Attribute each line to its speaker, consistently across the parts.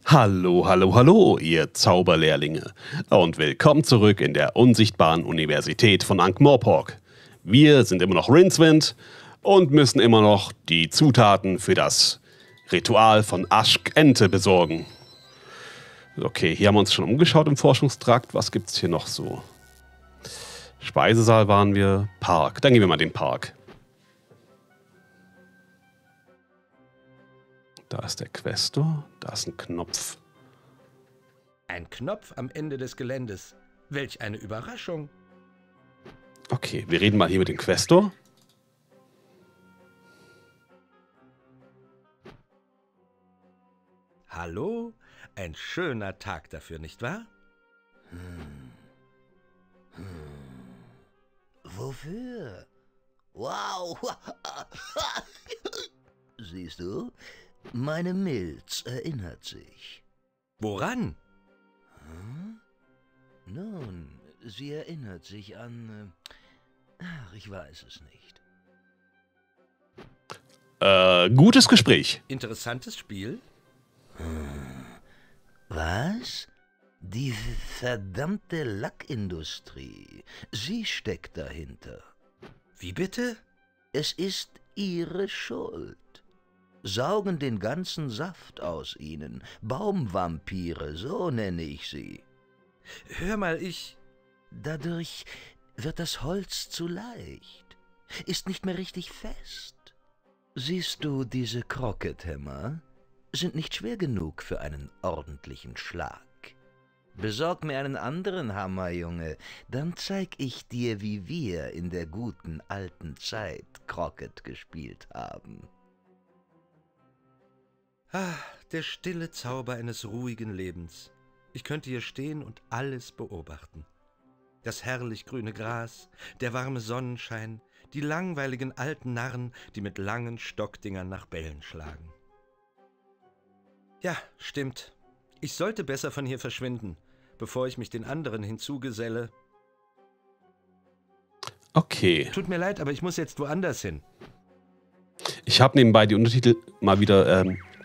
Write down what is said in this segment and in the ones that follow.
Speaker 1: Hallo, hallo, hallo, ihr Zauberlehrlinge. Und willkommen zurück in der unsichtbaren Universität von Ankh-Morpork. Wir sind immer noch Rincewind und müssen immer noch die Zutaten für das Ritual von Ashk-Ente besorgen. Okay, hier haben wir uns schon umgeschaut im Forschungstrakt. Was gibt's hier noch so? Speisesaal waren wir. Park. Dann gehen wir mal in den Park. Da ist der Questor. Da ist ein Knopf.
Speaker 2: Ein Knopf am Ende des Geländes. Welch eine Überraschung.
Speaker 1: Okay, wir reden mal hier mit dem Questor.
Speaker 2: Hallo? Ein schöner Tag dafür, nicht wahr?
Speaker 3: Wofür? Wow! Siehst du, meine Milz erinnert sich.
Speaker 2: Woran?
Speaker 3: Nun, sie erinnert sich an... ach, ich weiß es nicht.
Speaker 1: Gutes Gespräch.
Speaker 2: Interessantes Spiel?
Speaker 3: Was? Die verdammte Lackindustrie. Sie steckt dahinter.
Speaker 2: Wie bitte?
Speaker 3: Es ist ihre Schuld. Saugen den ganzen Saft aus ihnen. Baumvampire, so nenne ich sie.
Speaker 2: Hör mal,
Speaker 3: Dadurch wird das Holz zu leicht, ist nicht mehr richtig fest. Siehst du, diese Krockethämmer sind nicht schwer genug für einen ordentlichen Schlag. Besorg mir einen anderen Hammer, Junge, dann zeig ich dir, wie wir in der guten alten Zeit Crocket gespielt haben.
Speaker 2: Der stille Zauber eines ruhigen Lebens. Ich könnte hier stehen und alles beobachten. Das herrlich grüne Gras, der warme Sonnenschein, die langweiligen alten Narren, die mit langen Stockdingern nach Bällen schlagen. Ja, stimmt. Ich sollte besser von hier verschwinden, bevor ich mich den anderen hinzugeselle.
Speaker 1: Okay.
Speaker 2: Tut mir leid, aber ich muss jetzt woanders hin.
Speaker 1: Ich habe nebenbei die Untertitel mal wieder...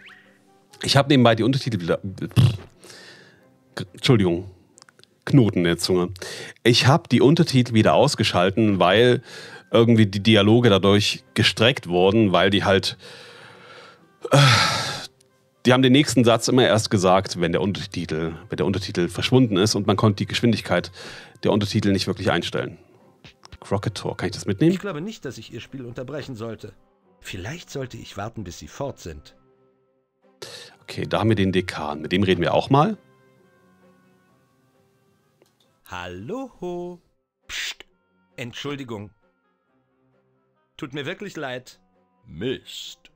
Speaker 1: Entschuldigung. Knoten in der Zunge. Ich habe die Untertitel wieder ausgeschalten, weil irgendwie die Dialoge dadurch gestreckt wurden, weil die halt... die haben den nächsten Satz immer erst gesagt, wenn der Untertitel verschwunden ist und man konnte die Geschwindigkeit der Untertitel nicht wirklich einstellen. Crocketor, kann ich das mitnehmen?
Speaker 2: Ich glaube nicht, dass ich Ihr Spiel unterbrechen sollte. Vielleicht sollte ich warten, bis Sie fort sind.
Speaker 1: Okay, da haben wir den Dekan. Mit dem reden wir auch mal.
Speaker 2: Hallo? Psst. Entschuldigung. Tut mir wirklich leid.
Speaker 4: Mist.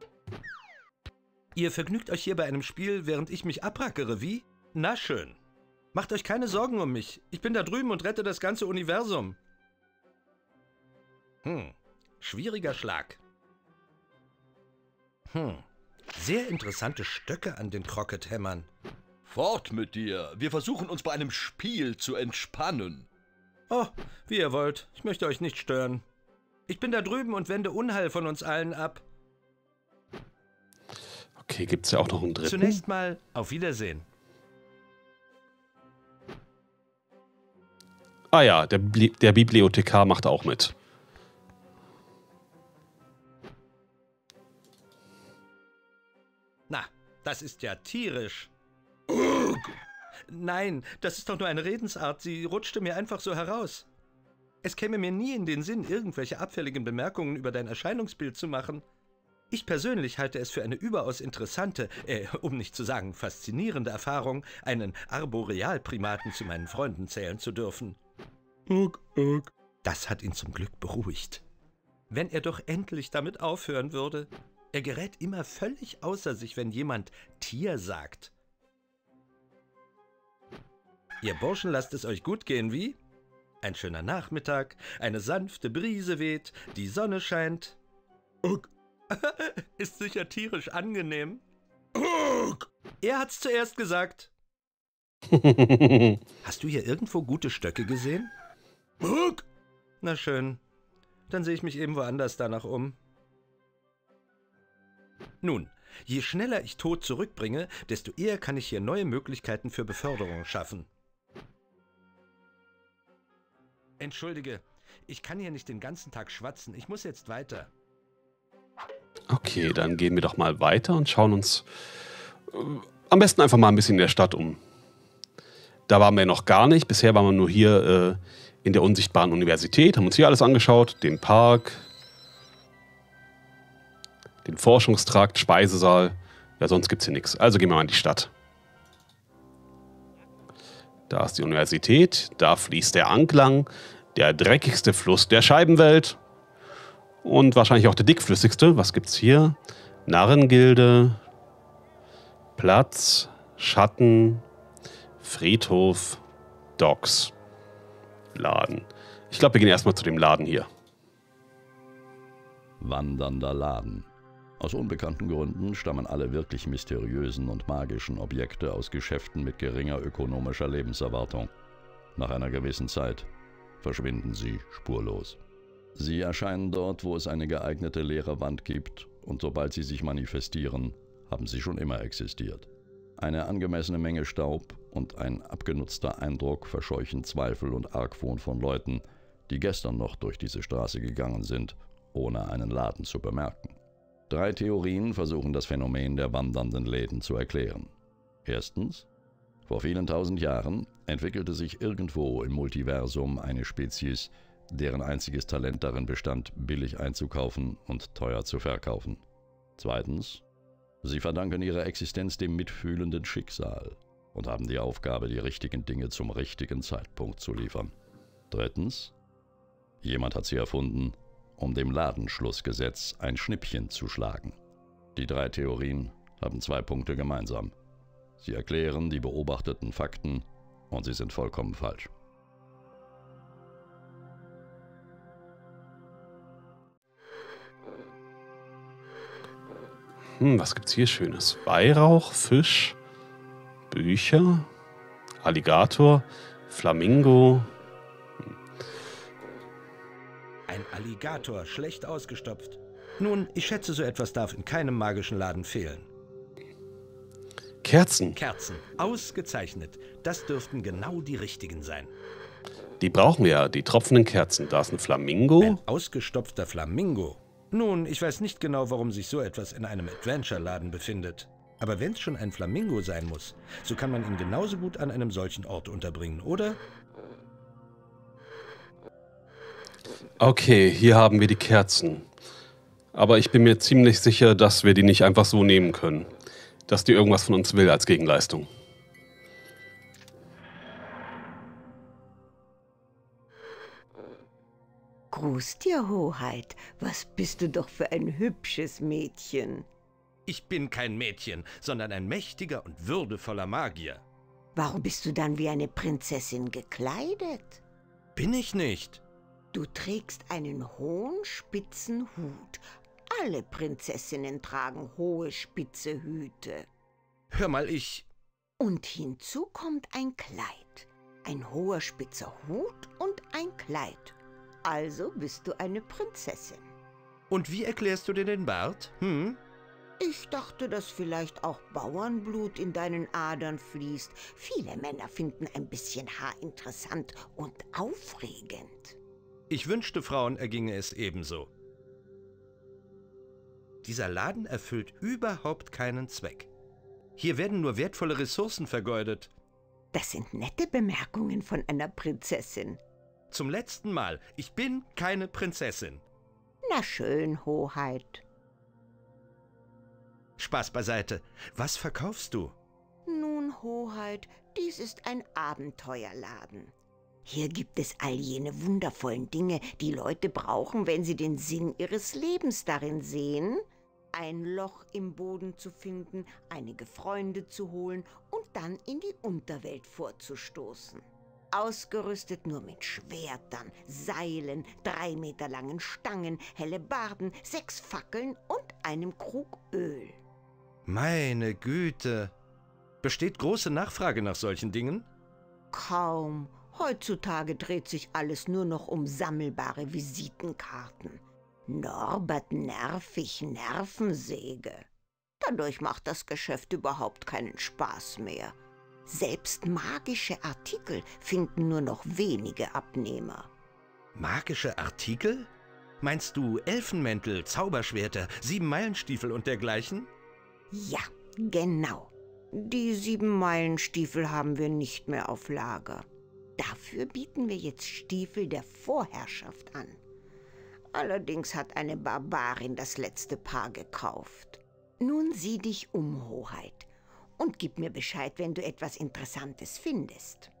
Speaker 2: Ihr vergnügt euch hier bei einem Spiel, während ich mich abrackere, wie? Na schön. Macht euch keine Sorgen um mich. Ich bin da drüben und rette das ganze Universum. Schwieriger Schlag. Sehr interessante Stöcke an den Crockethämmern.
Speaker 4: Fort mit dir. Wir versuchen uns bei einem Spiel zu entspannen.
Speaker 2: Oh, wie ihr wollt. Ich möchte euch nicht stören. Ich bin da drüben und wende Unheil von uns allen ab.
Speaker 1: Okay, gibt es ja auch noch einen dritten.
Speaker 2: Zunächst mal auf Wiedersehen.
Speaker 1: Ah ja, der Bibliothekar macht auch mit.
Speaker 2: Na, das ist ja tierisch. Nein, das ist doch nur eine Redensart. Sie rutschte mir einfach so heraus. Es käme mir nie in den Sinn, irgendwelche abfälligen Bemerkungen über dein Erscheinungsbild zu machen. Ich persönlich halte es für eine überaus interessante, um nicht zu sagen faszinierende Erfahrung, einen Arborealprimaten zu meinen Freunden zählen zu dürfen. Das hat ihn zum Glück beruhigt. Wenn er doch endlich damit aufhören würde. Er gerät immer völlig außer sich, wenn jemand Tier sagt. Ihr Burschen lasst es euch gut gehen, wie? Ein schöner Nachmittag, eine sanfte Brise weht, die Sonne scheint. Ist sicher tierisch angenehm. Er hat's zuerst gesagt. Hast du hier irgendwo gute Stöcke gesehen? Na schön, dann sehe ich mich eben woanders danach um. Nun, Je schneller ich Tod zurückbringe, desto eher kann ich hier neue Möglichkeiten für Beförderung schaffen. Entschuldige, ich kann hier nicht den ganzen Tag schwatzen. Ich muss jetzt weiter.
Speaker 1: Okay, dann gehen wir doch mal weiter und schauen uns am besten einfach mal ein bisschen in der Stadt um. Da waren wir noch gar nicht. Bisher waren wir nur hier in der unsichtbaren Universität, haben uns hier alles angeschaut. Den Park, den Forschungstrakt, Speisesaal. Ja, sonst gibt es hier nichts. Also gehen wir mal in die Stadt. Da ist die Universität, da fließt der Ankh lang, der dreckigste Fluss der Scheibenwelt. Und wahrscheinlich auch der dickflüssigste. Was gibt's hier? Narrengilde, Platz, Schatten, Friedhof, Docks, Laden. Ich glaube, wir gehen erstmal zu dem Laden hier.
Speaker 4: Wandernder Laden. Aus unbekannten Gründen stammen alle wirklich mysteriösen und magischen Objekte aus Geschäften mit geringer ökonomischer Lebenserwartung. Nach einer gewissen Zeit verschwinden sie spurlos. Sie erscheinen dort, wo es eine geeignete leere Wand gibt, und sobald sie sich manifestieren, haben sie schon immer existiert. Eine angemessene Menge Staub und ein abgenutzter Eindruck verscheuchen Zweifel und Argwohn von Leuten, die gestern noch durch diese Straße gegangen sind, ohne einen Laden zu bemerken. 3 Theorien versuchen das Phänomen der wandernden Läden zu erklären. Erstens: Vor vielen tausend Jahren entwickelte sich irgendwo im Multiversum eine Spezies, deren einziges Talent darin bestand, billig einzukaufen und teuer zu verkaufen. Zweitens: Sie verdanken ihre Existenz dem mitfühlenden Schicksal und haben die Aufgabe, die richtigen Dinge zum richtigen Zeitpunkt zu liefern. Drittens: Jemand hat sie erfunden, um dem Ladenschlussgesetz ein Schnippchen zu schlagen. Die 3 Theorien haben 2 Punkte gemeinsam. Sie erklären die beobachteten Fakten und sie sind vollkommen falsch.
Speaker 1: Was gibt's hier Schönes? Weihrauch, Fisch, Bücher, Alligator, Flamingo.
Speaker 2: Ein Alligator, schlecht ausgestopft. Nun, ich schätze, so etwas darf in keinem magischen Laden fehlen.
Speaker 1: Kerzen.
Speaker 2: Kerzen, ausgezeichnet. Das dürften genau die richtigen sein.
Speaker 1: Die brauchen wir ja, die tropfenden Kerzen. Da ist ein Flamingo.
Speaker 2: Ein ausgestopfter Flamingo. Nun, ich weiß nicht genau, warum sich so etwas in einem Adventure-Laden befindet. Aber wenn es schon ein Flamingo sein muss, so kann man ihn genauso gut an einem solchen Ort unterbringen, oder?
Speaker 1: Okay, hier haben wir die Kerzen. Aber ich bin mir ziemlich sicher, dass wir die nicht einfach so nehmen können. Dass die irgendwas von uns will als Gegenleistung.
Speaker 5: Gruß dir, Hoheit. Was bist du doch für ein hübsches Mädchen.
Speaker 2: Ich bin kein Mädchen, sondern ein mächtiger und würdevoller Magier.
Speaker 5: Warum bist du dann wie eine Prinzessin gekleidet?
Speaker 2: Bin ich nicht.
Speaker 5: Du trägst einen hohen, spitzen Hut. Alle Prinzessinnen tragen hohe, spitze Hüte.
Speaker 2: Hör mal, ich...
Speaker 5: Und hinzu kommt ein Kleid. Ein hoher, spitzer Hut und ein Kleid. Also bist du eine Prinzessin.
Speaker 2: Und wie erklärst du dir den Bart?
Speaker 5: Ich dachte, dass vielleicht auch Bauernblut in deinen Adern fließt. Viele Männer finden ein bisschen Haar interessant und aufregend.
Speaker 2: Ich wünschte, Frauen erginge es ebenso. Dieser Laden erfüllt überhaupt keinen Zweck. Hier werden nur wertvolle Ressourcen vergeudet.
Speaker 5: Das sind nette Bemerkungen von einer Prinzessin.
Speaker 2: Zum letzten Mal, ich bin keine Prinzessin.
Speaker 5: Na schön, Hoheit.
Speaker 2: Spaß beiseite. Was verkaufst du?
Speaker 5: Nun, Hoheit, dies ist ein Abenteuerladen. Hier gibt es all jene wundervollen Dinge, die Leute brauchen, wenn sie den Sinn ihres Lebens darin sehen, ein Loch im Boden zu finden, einige Freunde zu holen und dann in die Unterwelt vorzustoßen. Ausgerüstet nur mit Schwertern, Seilen, 3 Meter langen Stangen, Hellebarden, 6 Fackeln und einem Krug Öl.
Speaker 2: Meine Güte. Besteht große Nachfrage nach solchen Dingen?
Speaker 5: Kaum. Heutzutage dreht sich alles nur noch um sammelbare Visitenkarten. Norbert Nervig Nervensäge. Dadurch macht das Geschäft überhaupt keinen Spaß mehr. Selbst magische Artikel finden nur noch wenige Abnehmer.
Speaker 2: Magische Artikel? Meinst du Elfenmäntel, Zauberschwerter, 7-Meilen-Stiefel und dergleichen?
Speaker 5: Ja, genau. Die 7-Meilen-Stiefel haben wir nicht mehr auf Lager. Dafür bieten wir jetzt Stiefel der Vorherrschaft an. Allerdings hat eine Barbarin das letzte Paar gekauft. Nun sieh dich um, Hoheit, und gib mir Bescheid, wenn du etwas Interessantes findest.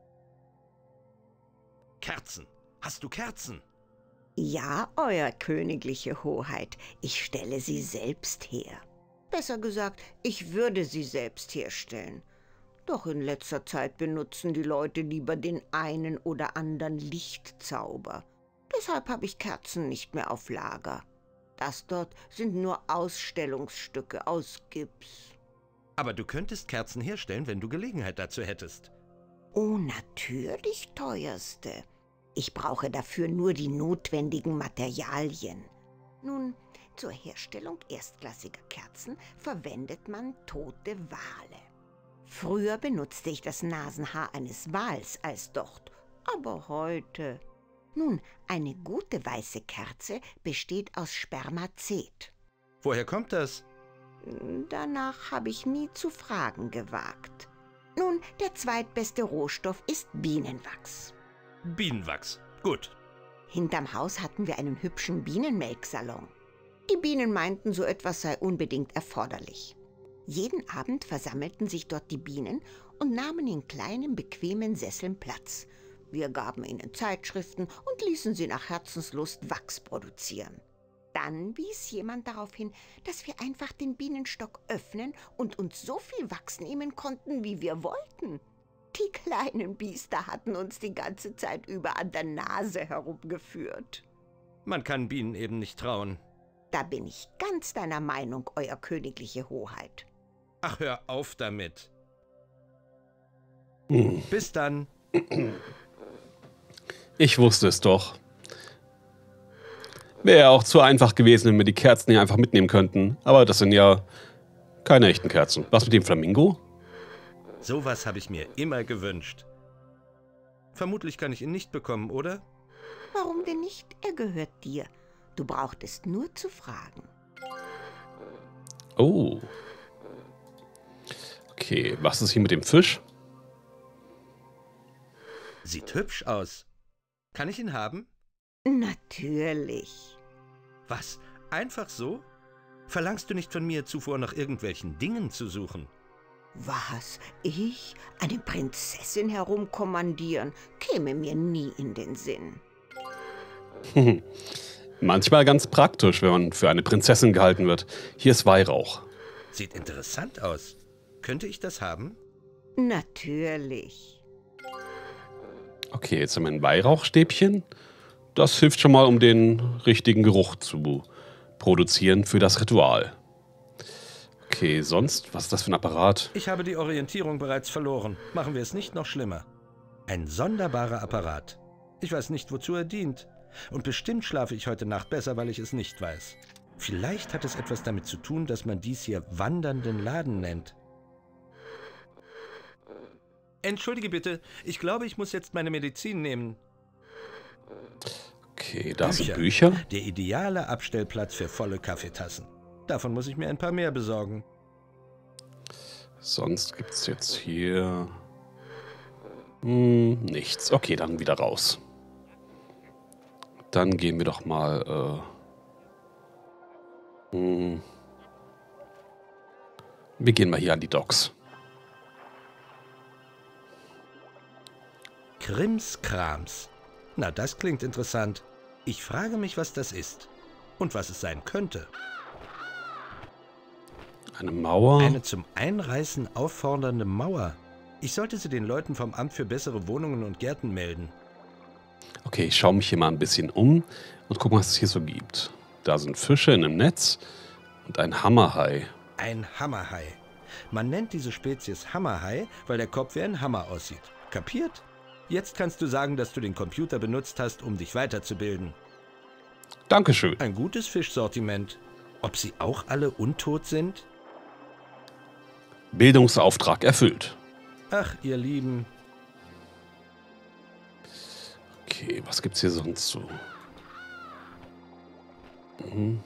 Speaker 2: Kerzen. Hast du Kerzen?
Speaker 5: Ja, Euer königliche Hoheit, ich stelle sie selbst her. Besser gesagt, ich würde sie selbst herstellen. Doch in letzter Zeit benutzen die Leute lieber den einen oder anderen Lichtzauber. Deshalb habe ich Kerzen nicht mehr auf Lager. Das dort sind nur Ausstellungsstücke aus Gips.
Speaker 2: Aber du könntest Kerzen herstellen, wenn du Gelegenheit dazu hättest.
Speaker 5: Oh, natürlich, Teuerste. Ich brauche dafür nur die notwendigen Materialien. Nun, zur Herstellung erstklassiger Kerzen verwendet man tote Wale. Früher benutzte ich das Nasenhaar eines Wals als Docht, aber heute... Nun, eine gute weiße Kerze besteht aus Spermazet.
Speaker 2: Woher kommt das?
Speaker 5: Danach habe ich nie zu fragen gewagt. Nun, der zweitbeste Rohstoff ist Bienenwachs.
Speaker 2: Bienenwachs. Gut.
Speaker 5: Hinterm Haus hatten wir einen hübschen Bienenmelksalon. Die Bienen meinten, so etwas sei unbedingt erforderlich. Jeden Abend versammelten sich dort die Bienen und nahmen in kleinen, bequemen Sesseln Platz. Wir gaben ihnen Zeitschriften und ließen sie nach Herzenslust Wachs produzieren. Dann wies jemand darauf hin, dass wir einfach den Bienenstock öffnen und uns so viel Wachs nehmen konnten, wie wir wollten. Die kleinen Biester hatten uns die ganze Zeit über an der Nase herumgeführt.
Speaker 2: Man kann Bienen eben nicht trauen.
Speaker 5: Da bin ich ganz deiner Meinung, Euer königliche Hoheit.
Speaker 2: Ach, hör auf damit. Bis dann.
Speaker 1: Ich wusste es doch. Wäre ja auch zu einfach gewesen, wenn wir die Kerzen hier einfach mitnehmen könnten. Aber das sind ja keine echten Kerzen. Was mit dem Flamingo?
Speaker 2: Sowas habe ich mir immer gewünscht. Vermutlich kann ich ihn nicht bekommen, oder?
Speaker 5: Warum denn nicht? Er gehört dir. Du brauchtest nur zu fragen.
Speaker 1: Oh. Okay, was ist hier mit dem Fisch?
Speaker 2: Sieht hübsch aus. Kann ich ihn haben?
Speaker 5: Natürlich.
Speaker 2: Was? Einfach so? Verlangst du nicht von mir, zuvor nach irgendwelchen Dingen zu suchen?
Speaker 5: Was? Ich? Eine Prinzessin herumkommandieren? Käme mir nie in den Sinn.
Speaker 1: Manchmal ganz praktisch, wenn man für eine Prinzessin gehalten wird. Hier ist Weihrauch.
Speaker 2: Sieht interessant aus. Könnte ich das haben?
Speaker 5: Natürlich.
Speaker 1: Okay, jetzt haben wir ein Weihrauchstäbchen. Das hilft schon mal, um den richtigen Geruch zu produzieren für das Ritual. Okay, sonst, was ist das für ein Apparat?
Speaker 2: Ich habe die Orientierung bereits verloren. Machen wir es nicht noch schlimmer. Ein sonderbarer Apparat. Ich weiß nicht, wozu er dient. Und bestimmt schlafe ich heute Nacht besser, weil ich es nicht weiß. Vielleicht hat es etwas damit zu tun, dass man dies hier wandernden Laden nennt. Entschuldige bitte, ich glaube, ich muss jetzt meine Medizin nehmen.
Speaker 1: Okay, da sind Bücher.
Speaker 2: Der ideale Abstellplatz für volle Kaffeetassen. Davon muss ich mir ein paar mehr besorgen.
Speaker 1: Sonst gibt es jetzt hier nichts. Okay, dann wieder raus. Dann gehen wir doch mal wir gehen mal hier an die Docks.
Speaker 2: Krimskrams. Na, das klingt interessant. Ich frage mich, was das ist. Und was es sein könnte.
Speaker 1: Eine Mauer.
Speaker 2: Eine zum Einreißen auffordernde Mauer. Ich sollte sie den Leuten vom Amt für bessere Wohnungen und Gärten melden.
Speaker 1: Okay, ich schaue mich hier mal ein bisschen um und gucke, was es hier so gibt. Da sind Fische in einem Netz und ein Hammerhai.
Speaker 2: Ein Hammerhai. Man nennt diese Spezies Hammerhai, weil der Kopf wie ein Hammer aussieht. Kapiert? Jetzt kannst du sagen, dass du den Computer benutzt hast, um dich weiterzubilden.
Speaker 1: Dankeschön.
Speaker 2: Ein gutes Fischsortiment. Ob sie auch alle untot sind?
Speaker 1: Bildungsauftrag erfüllt.
Speaker 2: Ach, ihr Lieben.
Speaker 1: Okay, was gibt's hier sonst so? Mhm.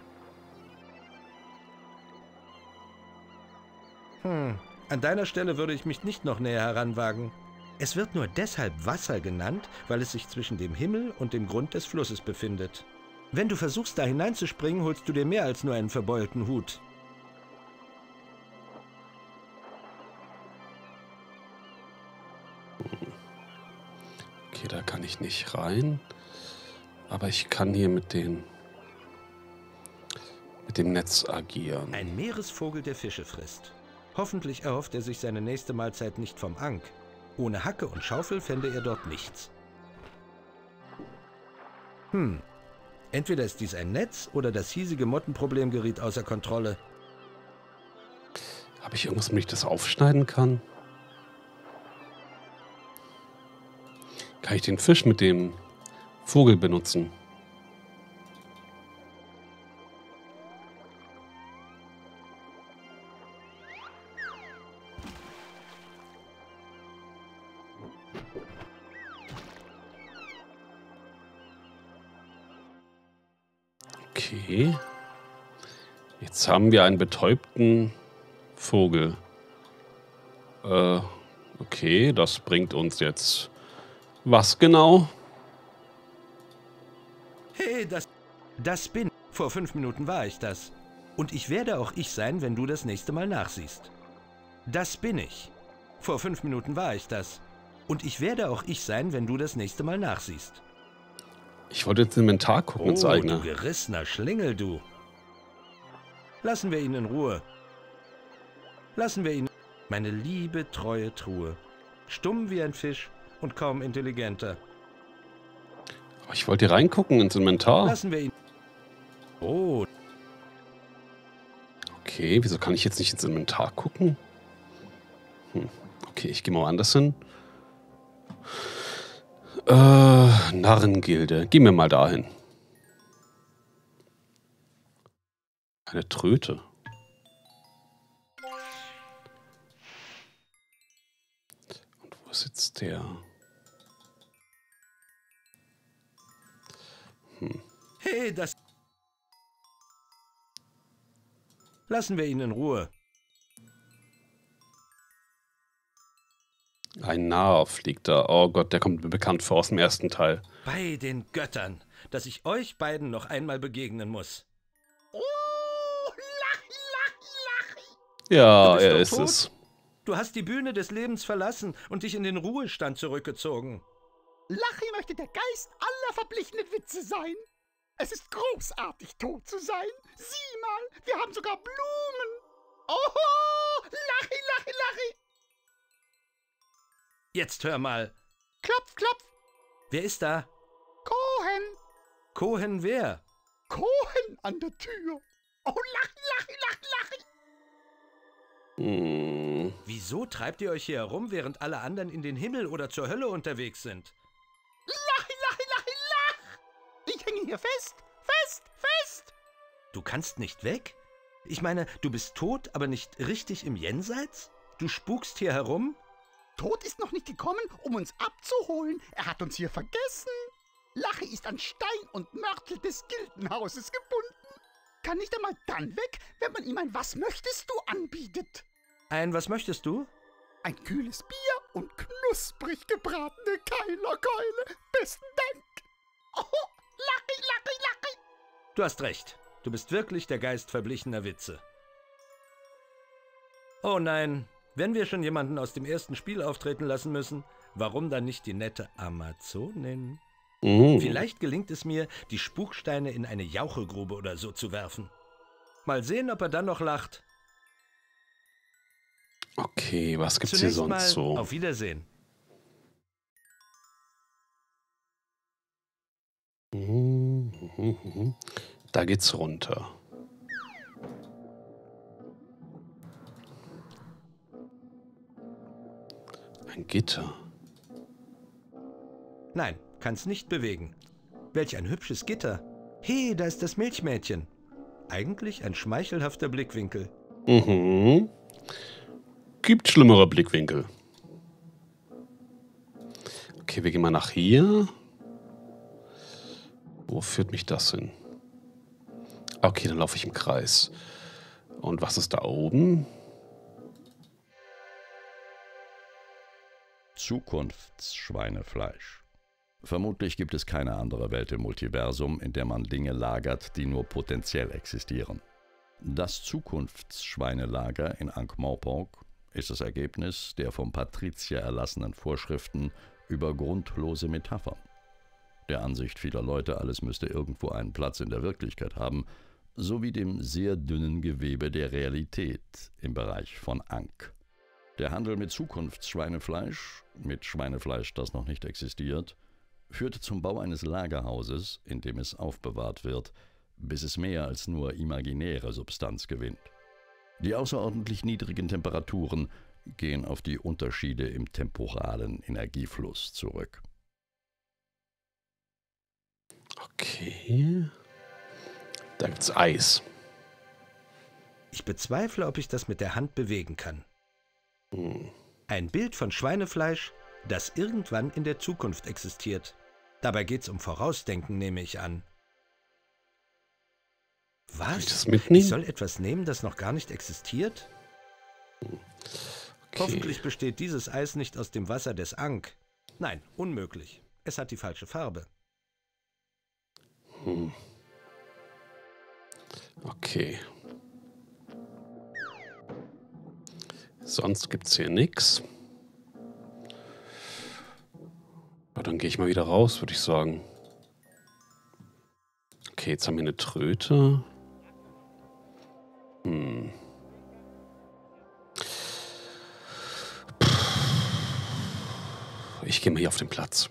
Speaker 2: An deiner Stelle würde ich mich nicht noch näher heranwagen. Es wird nur deshalb Wasser genannt, weil es sich zwischen dem Himmel und dem Grund des Flusses befindet. Wenn du versuchst, da hineinzuspringen, holst du dir mehr als nur einen verbeulten Hut.
Speaker 1: Okay, da kann ich nicht rein. Aber ich kann hier mit dem Netz agieren.
Speaker 2: Ein Meeresvogel, der Fische frisst. Hoffentlich erhofft er sich seine nächste Mahlzeit nicht vom Ankh. Ohne Hacke und Schaufel fände er dort nichts. Entweder ist dies ein Netz oder das hiesige Mottenproblem geriet außer Kontrolle.
Speaker 1: Habe ich irgendwas, womit ich das aufschneiden kann? Kann ich den Fisch mit dem Vogel benutzen? Okay. Jetzt haben wir einen betäubten Vogel. Okay, das bringt uns jetzt was genau?
Speaker 2: Hey, das bin ich. Vor 5 Minuten war ich das. Und ich werde auch ich sein, wenn du das nächste Mal nachsiehst. Das bin ich. Vor 5 Minuten war ich das. Und ich werde auch ich sein, wenn du das nächste Mal nachsiehst.
Speaker 1: Ich wollte ins Inventar gucken, ins eigene.
Speaker 2: Du gerissener Schlingel, du. Lassen wir ihn in Ruhe. Lassen wir ihn... Meine liebe, treue Truhe. Stumm wie ein Fisch und kaum intelligenter.
Speaker 1: Aber ich wollte hier reingucken ins Inventar.
Speaker 2: Lassen wir ihn... Oh.
Speaker 1: Okay, wieso kann ich jetzt nicht ins Inventar gucken? Okay, ich gehe mal woanders hin. Narrengilde. Gehen wir mal dahin. Eine Tröte. Und wo ist jetzt der?
Speaker 2: Hey, das... Lassen wir ihn in Ruhe.
Speaker 1: Ein Narr fliegt da. Oh Gott, der kommt mir bekannt vor aus dem ersten Teil.
Speaker 2: Bei den Göttern, dass ich euch beiden noch einmal begegnen muss.
Speaker 6: Oh, Lachi, Lachi, Lachi.
Speaker 1: Ja,
Speaker 2: Du bist
Speaker 1: er
Speaker 2: doch
Speaker 1: ist
Speaker 2: tot?
Speaker 1: es.
Speaker 2: Du hast die Bühne des Lebens verlassen und dich in den Ruhestand zurückgezogen.
Speaker 6: Lachi möchte der Geist aller verblichenen Witze sein. Es ist großartig, tot zu sein. Sieh mal, wir haben sogar Blumen. Oh, Lachi, Lachi, Lachi.
Speaker 2: Jetzt hör mal.
Speaker 6: Klopf, klopf.
Speaker 2: Wer ist da?
Speaker 6: Cohen.
Speaker 2: Cohen wer?
Speaker 6: Cohen an der Tür. Oh, Lachi, Lachi, Lachi, Lachi.
Speaker 2: Wieso treibt ihr euch hier herum, während alle anderen in den Himmel oder zur Hölle unterwegs sind?
Speaker 6: Lachi, Lachi, Lachi, lach. Ich hänge hier fest, fest, fest.
Speaker 2: Du kannst nicht weg? Ich meine, du bist tot, aber nicht richtig im Jenseits? Du spukst hier herum?
Speaker 6: Tod ist noch nicht gekommen, um uns abzuholen. Er hat uns hier vergessen. Lachi ist an Stein und Mörtel des Gildenhauses gebunden. Kann nicht einmal dann weg, wenn man ihm ein Was möchtest du anbietet.
Speaker 2: Ein Was möchtest du?
Speaker 6: Ein kühles Bier und knusprig gebratene Keilerkeule. Besten Dank. Oh, Lachi, Lachi, Lachi.
Speaker 2: Du hast recht. Du bist wirklich der Geist verblichener Witze. Oh nein, wenn wir schon jemanden aus dem ersten Spiel auftreten lassen müssen, warum dann nicht die nette Amazonin? Vielleicht gelingt es mir, die Spuksteine in eine Jauchegrube oder so zu werfen. Mal sehen, ob er dann noch lacht.
Speaker 1: Okay, was gibt's hier
Speaker 2: Zunächst
Speaker 1: sonst
Speaker 2: mal
Speaker 1: so?
Speaker 2: auf Wiedersehen.
Speaker 1: Da geht's runter. Ein Gitter.
Speaker 2: Nein, kann's nicht bewegen. Welch ein hübsches Gitter. Hey, da ist das Milchmädchen. Eigentlich ein schmeichelhafter Blickwinkel.
Speaker 1: Gibt schlimmere Blickwinkel. Okay, wir gehen mal nach hier. Wo führt mich das hin? Okay, dann laufe ich im Kreis. Und was ist da oben?
Speaker 4: Zukunftsschweinefleisch. Vermutlich gibt es keine andere Welt im Multiversum, in der man Dinge lagert, die nur potenziell existieren. Das Zukunftsschweinelager in Ankh-Morpork ist das Ergebnis der vom Patrizier erlassenen Vorschriften über grundlose Metaphern. Der Ansicht vieler Leute, alles müsste irgendwo einen Platz in der Wirklichkeit haben, sowie dem sehr dünnen Gewebe der Realität im Bereich von Ankh. Der Handel mit Zukunftsschweinefleisch, mit Schweinefleisch, das noch nicht existiert, führte zum Bau eines Lagerhauses, in dem es aufbewahrt wird, bis es mehr als nur imaginäre Substanz gewinnt. Die außerordentlich niedrigen Temperaturen gehen auf die Unterschiede im temporalen Energiefluss zurück.
Speaker 1: Okay. Da gibt's Eis.
Speaker 2: Ich bezweifle, ob ich das mit der Hand bewegen kann. Ein Bild von Schweinefleisch, das irgendwann in der Zukunft existiert. Dabei geht's um Vorausdenken, nehme ich an.
Speaker 1: Kann ich das
Speaker 2: Was?
Speaker 1: mitnehmen?
Speaker 2: Ich soll etwas nehmen, das noch gar nicht existiert?
Speaker 1: Okay.
Speaker 2: Hoffentlich besteht dieses Eis nicht aus dem Wasser des Ankh. Nein, unmöglich. Es hat die falsche Farbe.
Speaker 1: Okay. Sonst gibt's hier nichts. Dann gehe ich mal wieder raus, würde ich sagen. Okay, jetzt haben wir eine Tröte. Ich gehe mal hier auf den Platz.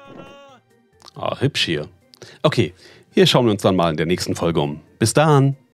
Speaker 1: Ah, hübsch hier. Okay, hier schauen wir uns dann mal in der nächsten Folge um. Bis dann!